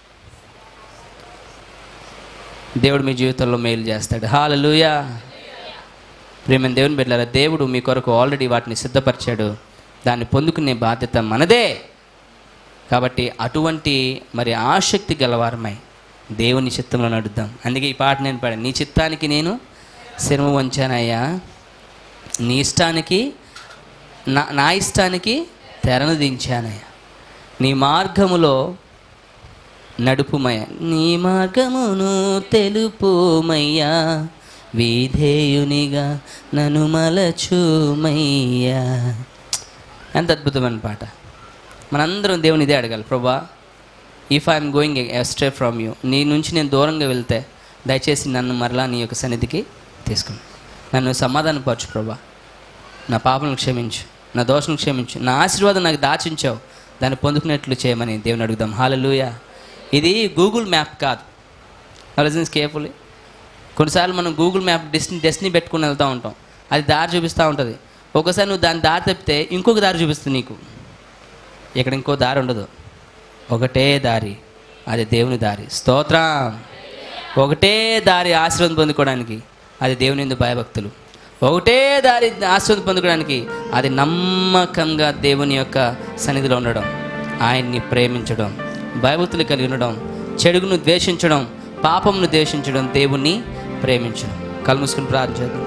దేవుడు మీ జీవితంలో మేలు చేస్తాడు. హల్లెలూయా. ప్రియమైన దేవుని బిడ్డలారా, దేవుడు మీ కొరకు ఆల్రెడీ వాటిని సిద్ధపరిచాడు. దాన్ని పొందుకునే బాధ్యత మనదే. కాబట్టి అటువంటి ఆసక్తి గలవారమై దేవుని చిత్తంలో నడుద్దాం. అందుకే ఈ పాట నేను పాడాను. నీ చిత్తానికి నేను శిరము వంచానయ్యా, నీ ఇష్టానికి నా ఇష్టానికి తెరను దించానయ్యా, నీ మార్గములో నడుపుమయ్యా, నీ మార్గమును తెలుపుమయ్యా, విధేయునిగా నన్ను మలచుమయ్యా. ఎంత అద్భుతమైన పాట. మనందరం దేవుని ఇదే అడగాలి. ప్రభా, if I'm going astray from you, నీ నుంచి నేను దూరంగా వెళ్తే దయచేసి నన్ను మరలా నీ యొక్క సన్నిధికి తీసుకుని నన్ను సమాధానపరచు ప్రభా. నా పాపలను క్షమించు, నా దోషను క్షమించు, నా ఆశీర్వాదం నాకు దాచించావు, దాన్ని పొందుకునేట్లు చేయమని దేవుని అడుగుదాం. హల్లెలూయా. ఇది గూగుల్ మ్యాప్ కాదు. Listen carefully. కొన్నిసార్లు మనం గూగుల్ మ్యాప్ డెస్టినీ పెట్టుకుని వెళ్తూ ఉంటాం, అది దారి చూపిస్తూ ఉంటుంది. ఒకసారి నువ్వు దాని దారి తప్పితే ఇంకొక దారి చూపిస్తుంది నీకు. ఇక్కడ ఇంకో దారి ఉండదు, ఒకటే దారి, అది దేవుని దారి. స్తోత్రం. ఒకటే దారి ఆశీర్వాదం పొందుకోవడానికి, అది దేవుని యందు భయభక్తులు. ఒకటే దారి ఆశీర్వాదం పొందుకోవడానికి, అది నమ్మకంగా దేవుని యొక్క సన్నిధిలో ఉండడం, ఆయన్ని ప్రేమించడం, భయభక్తులు కలిగి ఉండడం, చెడుగును ద్వేషించడం, పాపమును ద్వేషించడం, దేవుణ్ణి ప్రేమించడం. కళ్ళు మూసుకుని ప్రార్థించడం.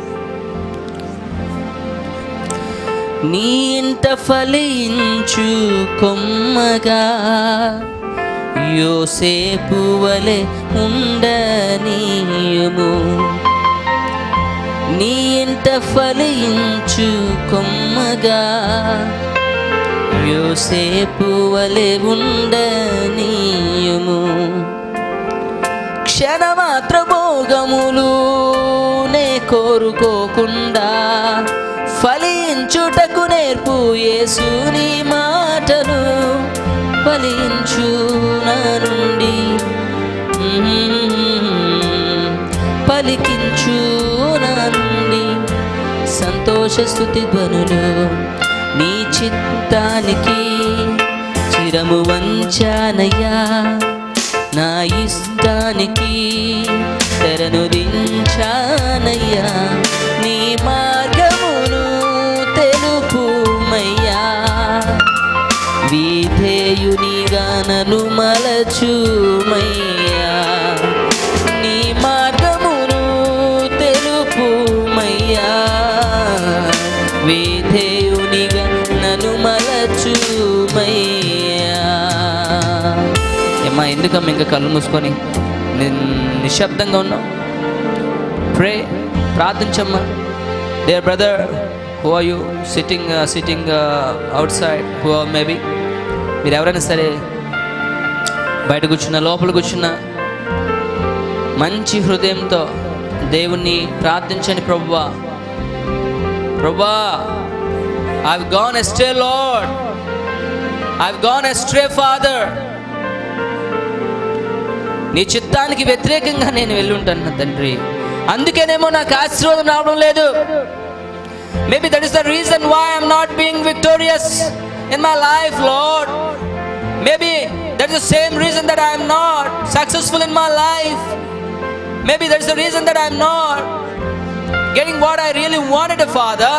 నీ ఇంట ఫలించు కొమ్మగా యోసేపు వలె ఉండనీయుము, నీ ఇంట ఫలించు కొమ్మగా యోసేపు వలె ఉండనీయుము. క్షణమాత్ర భోగములు నే కోరుకోకుండా ఫలించుటకు నేర్పు యేసుని మాటలు. ఫలించు నా నుండి పలికించు నా నుండి సంతోష స్తుతి ధ్వనులు. నీ చిత్తానికి చిరము వంచానయ్యా, నా ఇష్టానికి తెరను దించానయ్యా. నీ మార్గమును తెలుపుమయ్యా, విధేయునిగా నన్ను మలచుమయ్యా. నీ మార్గమును తెలుపుమయ్యా, విధేయునిగా నన్ను మలచుమయ్యా. ఏమ్మా, ఎందుకమ్మ ఇంకా కళ్ళు మూసుకొని నిశ్శబ్దంగా ఉన్నావు? ప్రే, ప్రార్థించమ్మా. Dear brother, who are you sitting outside, who are maybe, మీరు ఎవరైనా సరే బయట కూర్చున్నా లోపల కూర్చున్నా మంచి హృదయంతో దేవుణ్ణి ప్రార్థించండి. ప్రభువా, ప్రభువా, I've gone astray, Lord. I've gone astray, Father. నీ చిత్తానికి వ్యతిరేకంగా నేను వెళ్ళుంటాను తండ్రి, అందుకేనేమో నాకు ఆశీర్వాదం రావడం లేదు. Maybe that is the reason why I'm not being victorious in my life, Lord. Maybe that is the same reason that I am not successful in my life. Maybe that is the reason that I am not getting what I really wanted, Father.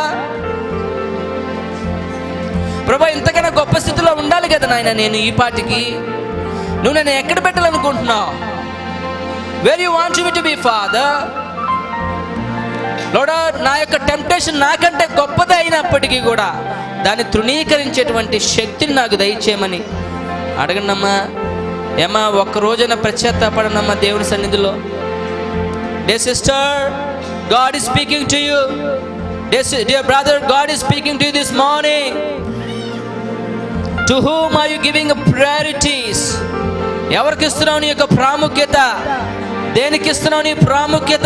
ప్రభా, ఇంతకన్నా గొప్ప స్థితిలో ఉండాలి కదా నాయన నేను ఈ పాటికి. నువ్వు నన్ను ఎక్కడ పెట్టాలనుకుంటున్నావు? Where you want me to be, Father? Lord, నా యొక్క టెంప్టేషన్ నాకంటే గొప్పది అయినప్పటికీ కూడా దాన్ని తృణీకరించేటువంటి శక్తిని నాకు దయచేయమని అడగండమ్మా. ఏమా, ఒక్కరోజైనా పశ్చాత్తాపడనమ్మా దేవుని సన్నిధిలో. Dear sister, God is speaking to you. Dear brother, God is speaking to you this morning. To whom are you giving priorities? ఎవరికి ఇస్తున్నావు నీ యొక్క ప్రాముఖ్యత? దేనికి ఇస్తున్నావు నీ ప్రాముఖ్యత?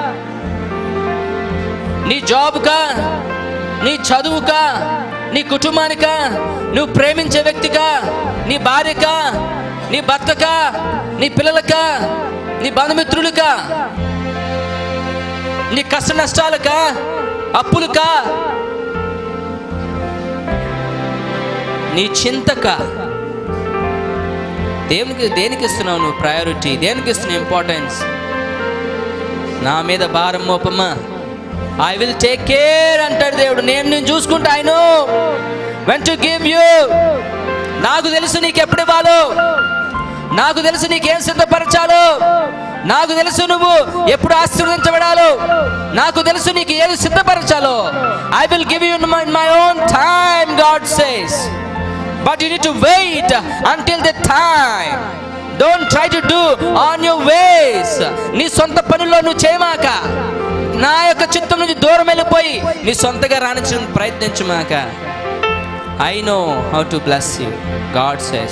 నీ జాబ్కా, నీ చదువుకా, నీ కుటుంబానికా, నువ్వు ప్రేమించే వ్యక్తికా, నీ భార్యకా, నీ భర్తకా, నీ పిల్లలకా, నీ బంధుమిత్రులకా, నీ కష్ట నష్టాలకా, అప్పులకా, నీ చింతకా? దేనికి ఇస్తున్నావు నువ్వు ప్రయారిటీ? దేనికి ఇస్తున్నావు ఇంపార్టెన్స్? నా మీద భారం మోపమ్మా, ఐ విల్ టేక్ కేర్ అంటాడు దేవుడు. నేను చూసుకుంటా. I know when to give you. నాకు తెలుసు నీకు ఎప్పుడు ఇవ్వాలో, నాకు తెలుసు నీకేం సిద్ధపరచాలో, నాకు తెలుసు నువ్వు ఎప్పుడు ఆశీర్వదించబడాలో, నాకు తెలుసు నీకు ఏది సిద్ధపరచాలో. I will give you in my own time, God says. But you need to wait until the time. Don't try to do on your ways. నీ సొంత పనుల్లో నువ్వు చేయమాక. నా యొక్క చిత్తం నుంచి దూరం వెళ్ళిపోయి నీ సొంతగా రాణించడం ప్రయత్నించమాక. I know how to bless you, God says.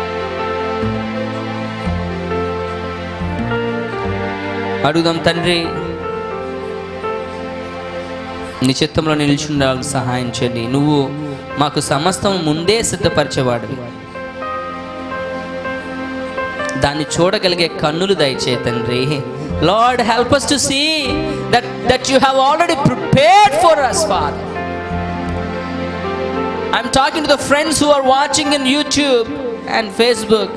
అడుగుదాం, తండ్రి నీ చిత్తంలో నిలిచుండాలని సహాయం చేయండి. నువ్వు మాకు సమస్తం ముందే సిద్ధపరిచేవాడివి. దాన్ని చూడగలిగే కన్నులు దయచే తండ్రి. Lord, help us to see that you have already prepared for us, Father. I'm talking to the friends who are watching in YouTube and Facebook.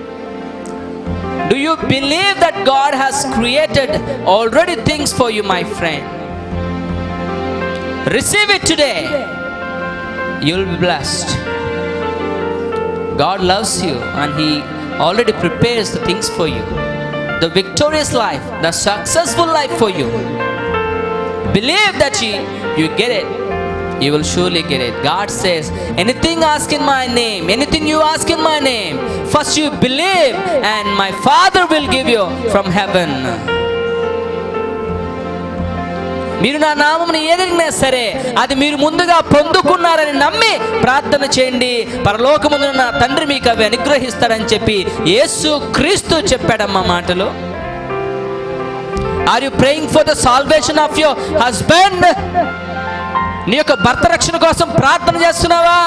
Do you believe that God has created already things for you, my friend? Receive it today. You'll be blessed. God loves you and He already prepares the things for you. The victorious life, the successful life for you. Believe that you get it. You will surely get it. God says, anything ask in my name, anything you ask in my name, first you believe and my Father will give you from heaven. మీరు నా నామమును ఏదైనా సరే అది మీరు ముందుగా పొందుకున్నారని నమ్మి ప్రార్థన చేయండి, పరలోకమున నా తండ్రి మీకు అవి అనుగ్రహిస్తాడని చెప్పి యేసు క్రీస్తు చెప్పాడమ్మా మాటలు. Are you praying for the salvation of your husband? నీ యొక్క భర్త రక్షణ కోసం ప్రార్థన చేస్తున్నావా?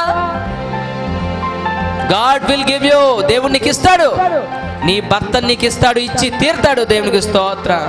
God will give you. దేవుడు నీకు ఇస్తాడు, నీ భర్త నీకు ఇస్తాడు, ఇచ్చి తీరుతాడు. దేవునికి స్తోత్రం.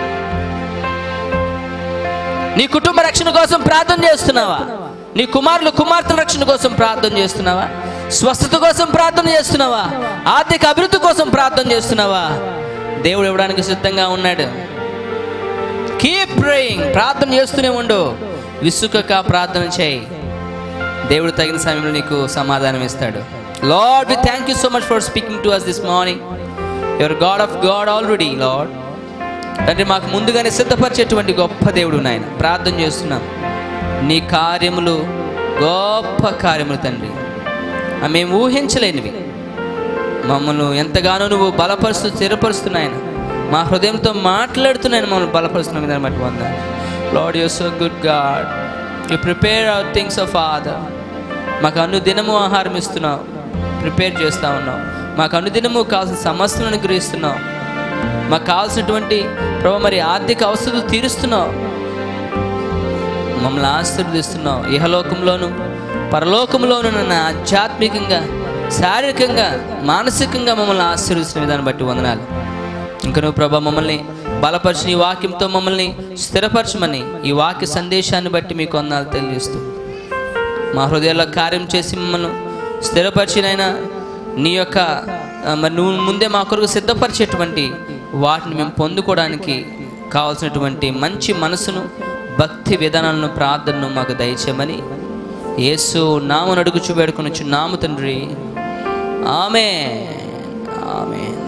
నీ కుటుంబ రక్షణ కోసం ప్రార్థన చేస్తున్నావా? నీ కుమారులు కుమార్తెల రక్షణ కోసం ప్రార్థన చేస్తున్నావా? స్వస్థత కోసం ప్రార్థన చేస్తున్నావా? ఆర్థిక అభివృద్ధి కోసం ప్రార్థన చేస్తున్నావా? దేవుడు ఇవ్వడానికి సిద్ధంగా ఉన్నాడు. Keep praying. ప్రార్థన చేస్తూనే ఉండు, విసుకక ప్రార్థన చేయి. దేవుడు తగిన సమయంలో నీకు సమాధానం ఇస్తాడు. Lord, we thank you so much for speaking to us this morning. You are God of God already, Lord. తండ్రి, మాకు ముందుగానే సిద్ధపరిచేటువంటి గొప్ప దేవుడు నాయన. ప్రార్థన చేస్తున్నాం, నీ కార్యములు గొప్ప కార్యములు తండ్రి, మేము ఊహించలేనివి. మమ్మల్ని ఎంతగానో నువ్వు బలపరుస్తూ స్థిరపరుస్తున్నాయన, మా హృదయంతో మాట్లాడుతున్నాయని మమ్మల్ని బలపరుస్తున్నాం. దాన్ని బట్టి వందనాలు. Lord, you are so good God. You prepare our things, of Father. మాకు అనుదినము ఆహారం ఇస్తున్నావు, ప్రిపేర్ చేస్తూ ఉన్నావు. మాకు అనుదినము కావాల్సిన సమస్యలను అనుగ్రహిస్తున్నావు. మాకు కావాల్సినటువంటి ప్రభు మరి ఆర్థిక అవసరాలు తీరుస్తున్నావు. మమ్మల్ని ఆశీర్వదిస్తున్నావు. ఇహలోకంలోను పరలోకంలోను నన్ను ఆధ్యాత్మికంగా, శారీరకంగా, మానసికంగా మమ్మల్ని ఆశీర్వదిస్తున్న విధానం బట్టి వందనాలు. ఇంకా నువ్వు ప్రభు మమ్మల్ని బలపరిచిన ఈ వాక్యంతో మమ్మల్ని స్థిరపరచమని ఈ వాక్య సందేశాన్ని బట్టి మీకు వందనాలు తెలియజేస్తూ, మా హృదయాల్లో కార్యం చేసి మమ్మల్ని స్థిరపరిచినైనా నీ యొక్క మరి నువ్వు ముందే మా కొరకు సిద్ధపరిచేటువంటి వాటిని మేము పొందుకోవడానికి కావాల్సినటువంటి మంచి మనసును, భక్తి విధానాలను, ప్రార్థనను మాకు దయచేయమని యేసు నామమున అడుగుచు వేడుకొనుచున్నాము తండ్రి. ఆమేన్. ఆమేన్.